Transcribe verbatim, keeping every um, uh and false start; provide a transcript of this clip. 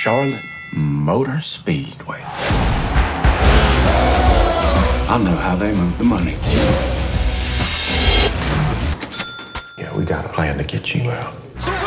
Charlotte Motor Speedway. I know how they move the money. Yeah, we got a plan to get you out.